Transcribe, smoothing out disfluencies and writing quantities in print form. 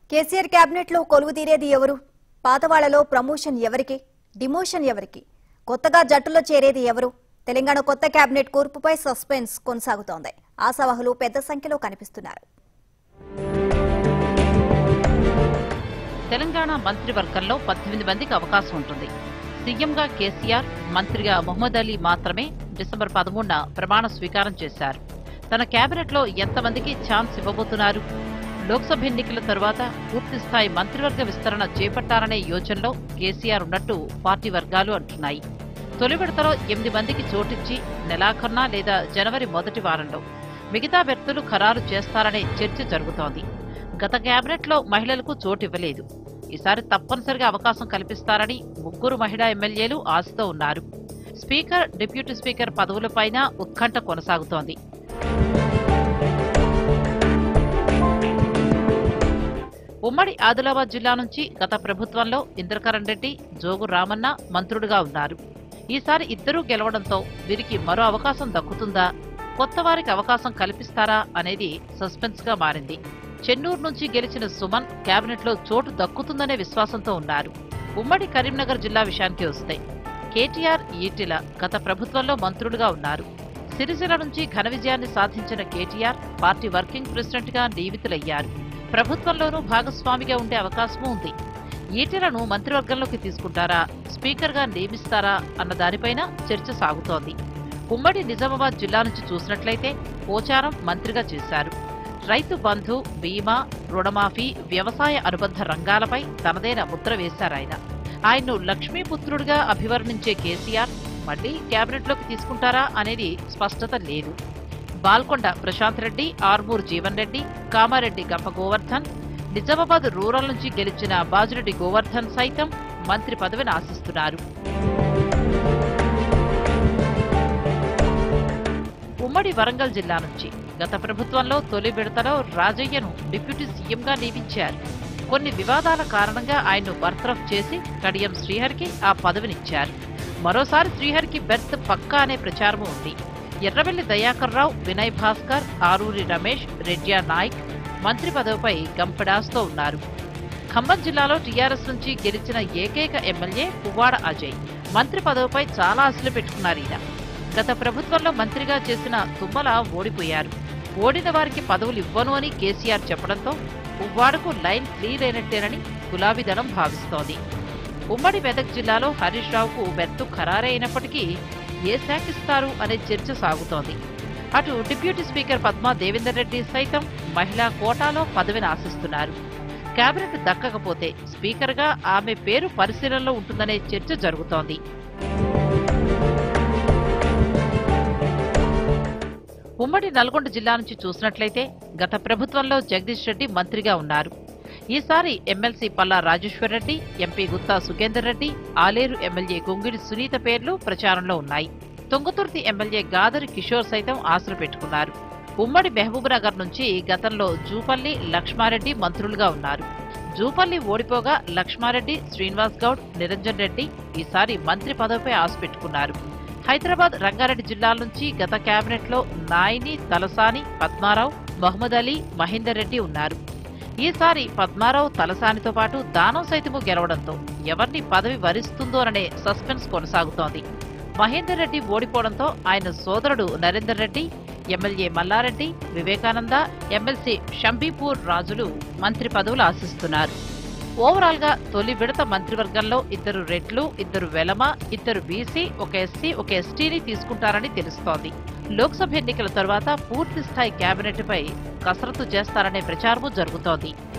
KCR cabinet లో కొలువు తీరేది ఎవరు? పాతవాళ్లలో ప్రమోషన్ ఎవరికి, డిమోషన్ ఎవరికి, కొత్తగా జట్టులో చేరేది ఎవరు? తెలంగాణ కొత్త కేబినెట్ కూర్పుపై సస్పెన్స్ కొనసాగుతోంది. ఆశావహులు పెద్ద సంఖ్యలో కనిపిస్తున్నారు. తెలంగాణ మంత్రివర్గంలో 18 మందికి అవకాశం ఉంటుంది. సీఎంగా కేసీఆర్, మంత్రిగా మొహమ్మద్ అలీ మాత్రమే డిసెంబర్ 13న ప్రమాణ స్వీకారం చేశారు. తన కేబినెట్లో ఎంతమందికి ఛాన్స్ ఇవ్వబోతున్నారు? లోక్సభ ఎన్నికల తరువాత పూర్తిస్థాయి మంత్రివర్గ విస్తరణ చేపట్టాలనే యోచనలో కేసీఆర్ ఉన్నట్టు పార్టీ వర్గాలు అంటున్నాయి. తొలి విడతలో 8 మందికి చోటిచ్చి నెలాఖరున లేదా జనవరి మొదటి వారంలో మిగతా వ్యక్తులు ఖరారు చేస్తారనే చర్చ జరుగుతోంది. గత కేబినెట్లో మహిళలకు చోటివ్వలేదు. ఈసారి తప్పనిసరిగా అవకాశం కల్పిస్తారని 3 మహిళా ఎమ్మెల్యేలు ఆశతో ఉన్నారు. స్పీకర్, డిప్యూటీ స్పీకర్ పదవులపైన ఉత్కంఠ కొనసాగుతోంది. ఉమ్మడి ఆదిలాబాద్ జిల్లా నుంచి గత ప్రభుత్వంలో ఇంద్రకరణ్ రెడ్డి, జోగు రామన్న మంత్రులుగా ఉన్నారు. ఈసారి ఇద్దరూ గెలవడంతో వీరికి మరో అవకాశం దక్కుతుందా, కొత్త వారికి అవకాశం కల్పిస్తారా అనేది సస్పెన్స్ గా మారింది. చెన్నూరు నుంచి గెలిచిన సుమన్ కేబినెట్లో చోటు దక్కుతుందనే విశ్వాసంతో ఉన్నారు. ఉమ్మడి కరీంనగర్ జిల్లా విషయానికి వస్తే కేటీఆర్, ఈటెల గత ప్రభుత్వంలో మంత్రులుగా ఉన్నారు. సిరిసిల్ల నుంచి ఘన విజయాన్ని సాధించిన కేటీఆర్ పార్టీ వర్కింగ్ ప్రెసిడెంట్ గా నియమితులయ్యారు. ప్రభుత్వంలోనూ భాగస్వామిగా ఉండే అవకాశమూ ఉంది. ఈటెలను మంత్రివర్గంలోకి తీసుకుంటారా, స్పీకర్ గా నియమిస్తారా అన్న దానిపైన చర్చ సాగుతోంది. ఉమ్మడి నిజామాబాద్ జిల్లా నుంచి చూసినట్లయితే పోచారం మంత్రిగా చేశారు. రైతు బంధు, బీమా, రుణమాఫీ, వ్యవసాయ అనుబంధ రంగాలపై తనదైన ముద్ర వేశారాయన. ఆయన్ను లక్ష్మీపుత్రుడిగా అభివర్ణించే కేసీఆర్ మళ్లీ కేబినెట్లోకి తీసుకుంటారా అనేది స్పష్టత లేదు. బాల్కొండ ప్రశాంత్ రెడ్డి, ఆర్మూర్ జీవన్ రెడ్డి, కామారెడ్డి గంప గోవర్ధన్, నిజామాబాద్ రూరల్ నుంచి గెలిచిన బాజిరెడ్డి గోవర్ధన్ సైతం మంత్రి పదవిని ఆశిస్తున్నారు. ఉమ్మడి వరంగల్ జిల్లా నుంచి గత ప్రభుత్వంలో తొలి విడతలో రాజయ్యను డిప్యూటీ సీఎంగా నియమించారు. కొన్ని వివాదాల కారణంగా ఆయన్ను బర్తరఫ్ చేసి కడియం శ్రీహరికి ఆ పదవినిచ్చారు. మరోసారి శ్రీహరికి బెర్త్ పక్కా అనే ప్రచారమూ ఉంది. ఎర్రబెల్లి దయాకర్ రావు, వినయ్ భాస్కర్, ఆరూరి రమేష్, రెడ్డియా నాయక్ మంత్రి పదవిపై గంపెడాస్తో ఉన్నారు. ఖమ్మం జిల్లాలో టీఆర్ఎస్ నుంచి గెలిచిన ఏకైక ఎమ్మెల్యే పువ్వాడ అజయ్ మంత్రి పదవిపై చాలా ఆశలు పెట్టుకున్నారు. ఈయన గత ప్రభుత్వంలో మంత్రిగా చేసిన తుమ్మల ఓడిపోయారు. ఓడిన వారికి పదవులు ఇవ్వను అని కేసీఆర్ చెప్పడంతో పువ్వాడకు లైన్ క్లియర్ అయినట్టేనని గులాబీదళం భావిస్తోంది. ఉమ్మడి మెదక్ జిల్లాలో హరీష్ రావుకు బెర్తు ఖరారైనప్పటికీ ఏ శాఖ ఇస్తారు అనే చర్చ సాగుతోంది. అటు డిప్యూటీ స్పీకర్ పద్మా దేవేందర్ రెడ్డి సైతం మహిళా కోటాలో పదవిని ఆశిస్తున్నారు. కేబినెట్ దక్కకపోతే స్పీకర్గా ఆమె పేరు పరిశీలనలో ఉంటుందనే చర్చ జరుగుతోంది. ఉమ్మడి నల్గొండ జిల్లా నుంచి చూసినట్లయితే గత ప్రభుత్వంలో జగదీష్ రెడ్డి మంత్రిగా ఉన్నారు. ఈసారి MLC Palla Rajeshwar Reddy, MP Gutha Sukender Reddy, Aleru MLA Gongidi Sunitha పేర్లు ప్రచారంలో ఉన్నాయి. తుంగతుర్తి ఎమ్మెల్యే గాదరి కిషోర్ సైతం ఆశలు పెట్టుకున్నారు. ఉమ్మడి మహబూబ్నగర్ నుంచి గతంలో జూపల్లి, లక్ష్మారెడ్డి మంత్రులుగా ఉన్నారు. జూపల్లి ఓడిపోగా లక్ష్మారెడ్డి, శ్రీనివాస్ గౌడ్, నిరంజన్ రెడ్డి ఈసారి మంత్రి పదవిపై ఆశ పెట్టుకున్నారు. హైదరాబాద్, రంగారెడ్డి జిల్లాల నుంచి గత కేబినెట్లో నాయిని, తలసాని, పద్మారావు, మొహమ్మద్ అలీ, మహేందర్ రెడ్డి ఉన్నారు. ఈసారి పద్మారావు, తలసానితో పాటు దానం సైతము గెలవడంతో ఎవరిని పదవి వరిస్తుందోననే సస్పెన్స్ కొనసాగుతోంది. మహేందర్ రెడ్డి ఓడిపోవడంతో ఆయన సోదరుడు నరేందర్ రెడ్డి, ఎమ్మెల్యే మల్లారెడ్డి, వివేకానంద, ఎమ్మెల్సీ షంబీపూర్ రాజులు మంత్రి పదవులు ఆశిస్తున్నారు. ఓవరాల్ గా తొలి విడత మంత్రివర్గంలో 2 రెడ్లు, 2 వెలమ, 2 బీసీ, 1 ఎస్సీ, 1 ఎస్టీని తీసుకుంటారని తెలుస్తోంది. లోక్సభ ఎన్నికల తర్వాత పూర్తి స్థాయి కేబినెట్ పై కసరత్తు చేస్తారనే ప్రచారమూ జరుగుతోంది.